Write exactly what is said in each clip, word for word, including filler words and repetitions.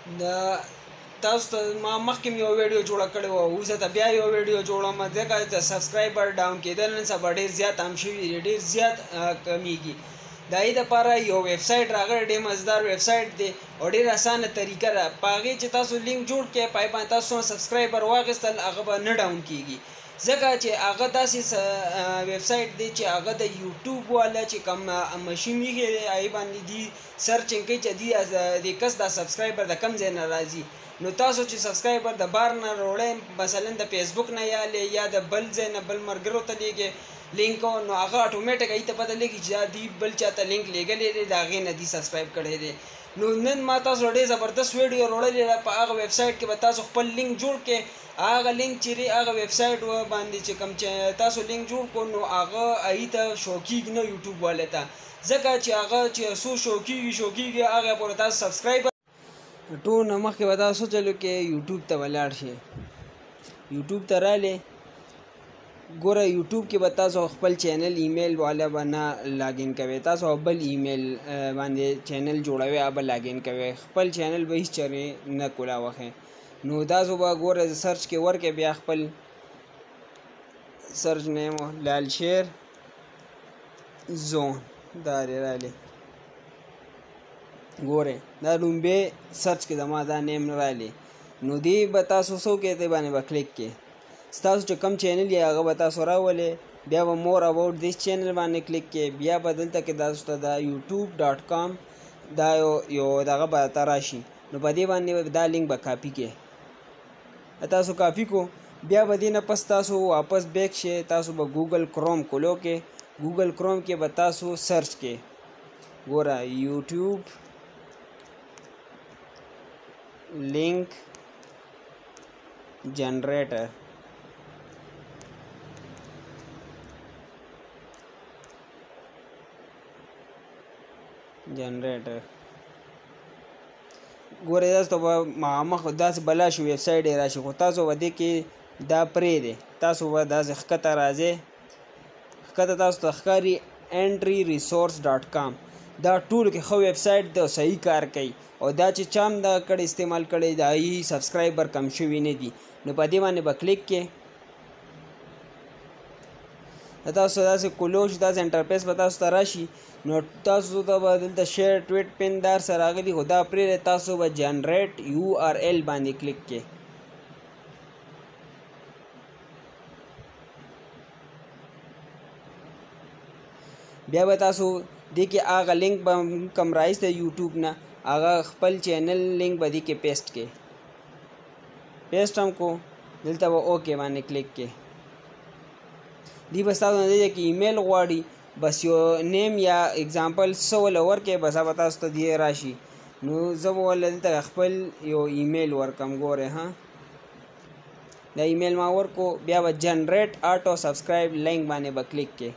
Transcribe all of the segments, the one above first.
دا تاسو ته ما مخکې یو ویډیو جوړه کړې وه، اوس ته بیا یو ویډیو جوړوم ځکه چې سبسکرایبر ډاون کېدل نن سبا ډېر زیات عام شوي دي، ډېر زیات کمیږي. د هغې دپاره یو ویب سایټ راغلی، ډېر مزدار ویب سایټ دی او ډېر اسانه طریقه ده. په هغې چې تاسو لینک جوړ کړئ، په هغې باندې تاسو سبسکرایبر واخیستل، هغه به نه ډاون کېږي ځکه چې هغه داسې ویب سایټ دی چې هغه د یوټیوب والا چې کوم مشین ایښی دی هغې باندې دي سرچنګ کوي چې دي د کس دا سبسکرایبر د کوم ځای نه راځي. نو تاسو چې سبسکرایبر د بار نه راوړئ، مثلا د فیسبوک نه یا یا د بل ځای نه بل ملګرو ته لیږئ لینک، نو هغه اتومیټیک هغې ته پته لګي چې دا دي بل چا ته لینک لیږلی دی، د هغې نه دي سبسکرایب کړی دی. نو نن ما تاسو ډېر زبردست ویډیو راوړلی ده. په هغه ویب سایټ کې به تاسو خپل لینک جوړ کړئ. هغه لینک چې دی هغه ویب سایټ باندې چې کوم چې تاسو لینک جوړ کړو، نو هغه هغې ته شو کېږي نه یوټیوب والے ته، ځکه چې هغه چې څو شو کېږي شو کېږي هغه پورې تاسو سبسکرایبر ټول نه مخکې به تاسو چلو کې یوټیوب ته ولاړ شئ. یوټیوب ته راغلې، ګوره یوټیوب کې به تاسو خپل چینل ایمیل والا به نه لاګین کوئ، تاسو بل ایمیل باندې چینل جوړوئ، هغه به لاګین کوئ، خپل چینل به هېڅ چېرې نه کولاوښئ. نو تاسو به ګوره سرچ کې ورکړئ، بیا خپل سرچ نیم لال شیر زون دا دی راغلی، ګورئ دا لومبی سرچ کې زما دا نیم راغلی. نو دې به تاسو څه وکړئ، دې باندې به کلیک کړئ. ستاسو چې کوم چینل یې هغه به تاسو راولئ، بیا به مور اباؤټ دیس چینل باندې کلیک کړئ، بیا به دلته کې تاسو ته دا یوټیوب ډاټ کام دا یو دغه به ته راشي. نو په دې باندې دا لینک به کاپي کړئ. تاسو کاپي کو، بیا به دې نه پس تاسو واپس بیک شئ، تاسو به ګوګل کروم کولو کې، ګوګل کروم کې به تاسو سرچ کړئ، ګوره یوټیوب لینک جنریټر. جنریټر ګورئ تاسو ته به مخامخ داسې بلا شي ویب سایټ یې راشي، خو تاسو به دې کې دا پرېږدئ، تاسو به داسې ښکته راځئ، ښکته تاسو ته ښکاري انټري ریسورس ډاټ کام. دا ټولو کې ښه ویب سایټ دی او صحیح کار کوي، او دا چې چا هم دا کړی استعمال کړی د هغې سبسکرایبر کم شوي نه دي. نو په دې باندې به کلیک کړئ. تاسو داسې کولو شي، داسې انټرفیس به تاسو ته راشي. نو تاسو ته به دلته شیر ټویټ پین دار سره راغلي، خو دا پرېږدئ، تاسو به جنریټ یو آر ایل باندې کلیک کړئ. بیا به تاسو دې کې هغه لینک به کوم راایستی یوټیوب نه، هغه خپل چینل لینک به دې کې پیسټ کړئ. پیسټ هم کو، دلته به اوکې باندې کلیک کړئ. دی بس تاسو نه دی کې ایمیل غواړي، بس یو نیم یا اگزامپل څه وله ورکړئ، بس هغه تاسو ته دی راشي. نو زه به وله دلته خپل یو ایمیل ورکړم، ګورئ ها دا ایمیل ما ورکړو. بیا به جنریټ آټو سبسکرایب لینک باندې به کلیک کړئ.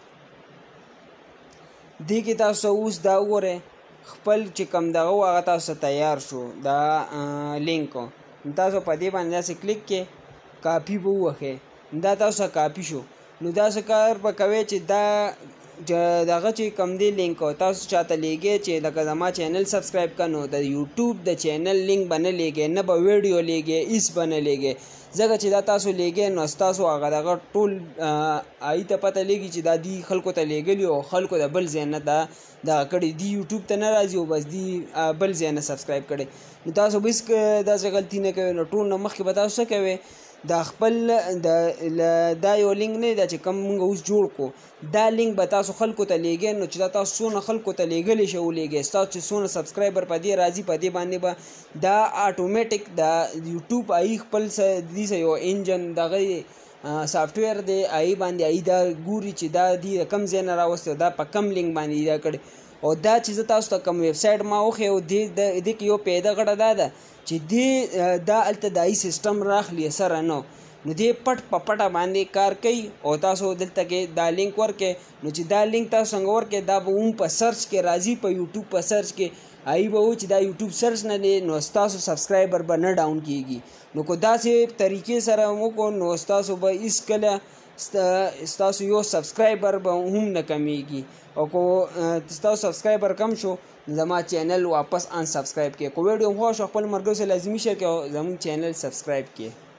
دې کې تاسو اوس دا وګورئ، خپل چې کوم دغه و هغه تاسو تیار شو دا لینک. تاسو په دې باندې داسې کلیک کړئ، کاپي به ووهئ، دا تاسو کاپي شو. نو داسې کار به کوئ چې دا دغه چې کوم دی لینک تاسو چاته لیږئ چې لکه زما چینل سبسکرایب کړه، نو د یوټیوب د چینل لینک به نه لیږئ، نه به ویډیو لیږئ، هېڅ به نه لیږئ، ځکه چې دا تاسو لیږئ نو ستاسو هغه دغه ټول هغې ته پته لګي چې دا دي خلکو ته لیږلي او خلکو د بل ځای نه دا دغه کړي دي، یوټیوب ته نه راځي او بس دي بل ځای نه سبسکرایب کړی. نو تاسو به هېڅ داسې غلطي نه کوئ. نو ټول نه مخکې به تاسو څه کوئ، دا خپل دا یو لینک نه دا چې کوم موږ اوس جوړ کړو، دا لینک به تاسو خلکو ته لیږئ. نو چې دا تاسو څونه خلکو ته لیږلی شئ ولیږئ، ستاسو چې څونه سبسکرایبر په دې راځي، په دې باندې به دا اټومیټک دا یوټیوب هغې خپل دې څه یو انجن دغه سافټویر دی، هغې باندې هغې دا ګوري چې دا دې د کوم ځای نه راوستی، دا په کوم لینک باندې دا کړی. او دا چې زه تاسو ته کوم ویب سایټ ما وښیو، دې کې یو پیدا غټه دا ده چې دې دا هلته د هغې سیسټم راخلي سره نه، نو دې پټ په پټه باندې کار کوي. او تاسو دلته کې دا لینک ورکړئ، نو چې دا لینک تاسو څنګه ورکړئ، دا به هم په سرچ کې راځي، په یوټیوب په سرچ کې هغې به و چې دا یوټیوب سرچ نه دی، نو ستاسو سبسکرایبر به نه ډاون کېږي. نو که داسې طریقې سره وکړو، نو ستاسو به هېڅکله ستاسو یو سبسکرایبر به هم نه کمیږي او کو ستاسو سبسکرایبر کم شو زما چینل واپس ان سبسکرایب کړئ. کو ویډیو خوښ خپل مرګو سره لازمي شي چې زموږ چینل سبسکرایب کړئ.